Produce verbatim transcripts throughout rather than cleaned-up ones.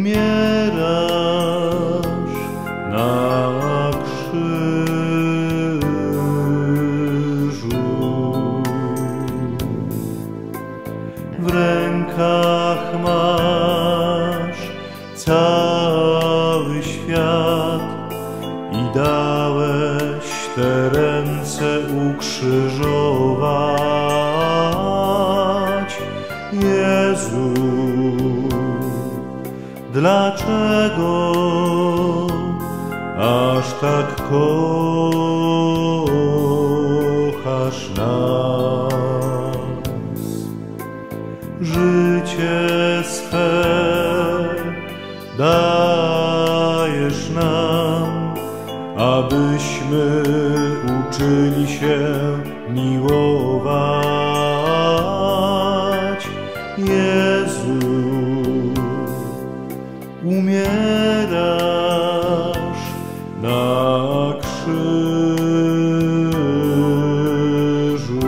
umierasz na krzyżu. W rękach masz cały świat i dałeś te ręce ukrzyżować. Jezu, dlaczego aż tak kochasz nas? Życie swe dajesz nam, abyśmy uczyli się miłować. Jezu, umierasz na krzyżu.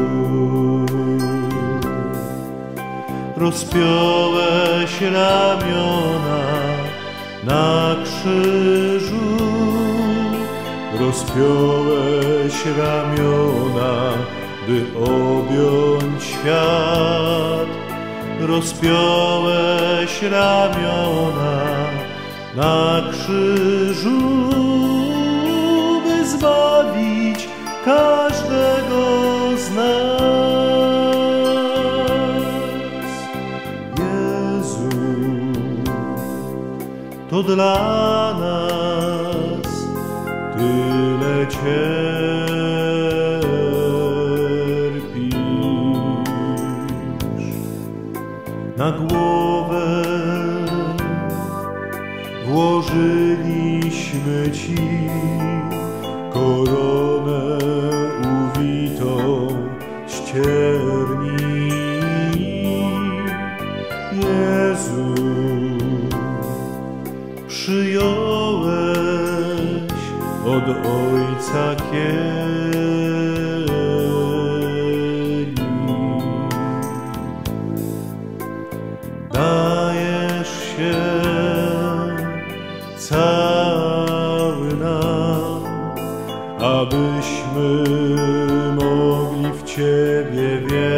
Rozpiąłeś ramiona na krzyżu, rozpiąłeś ramiona, by objąć świat. Rozpiąłeś ramiona na krzyżu, by zbawić każdego z nas. Jezu, to dla nas tyle cierpisz. Na głowę włożyliśmy Ci koronę uwitą z cierni. Jezu, przyjąłeś od Ojca kielich. Dajesz się cały nam, abyśmy mogli w Ciebie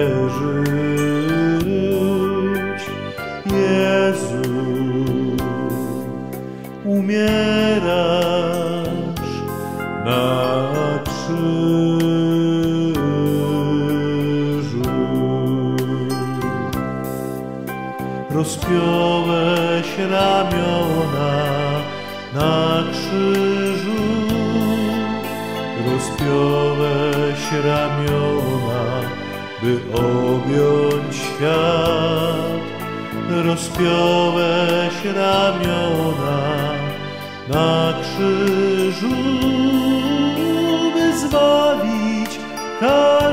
wierzyć. Jezu, umierasz na krzyżu. Rozpiąłeś ramiona na krzyżu, rozpiąłeś ramiona, by objąć świat. Rozpiąłeś ramiona na krzyżu, by zbawić każdego.